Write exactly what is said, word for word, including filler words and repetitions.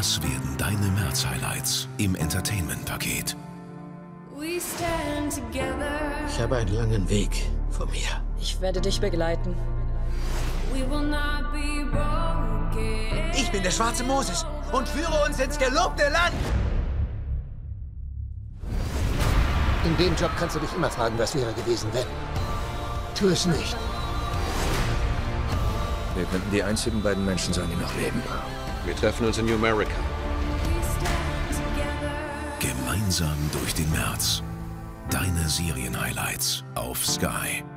Das werden deine März-Highlights im Entertainment-Paket. Ich habe einen langen Weg vor mir. Ich werde dich begleiten. Ich bin der schwarze Moses und führe uns ins gelobte Land. In dem Job kannst du dich immer fragen, was wäre gewesen, wenn. Tu es nicht. Wir könnten die einzigen beiden Menschen sein, die noch leben. Wir treffen uns in New America. Gemeinsam durch den März. Deine Serien-Highlights auf Sky.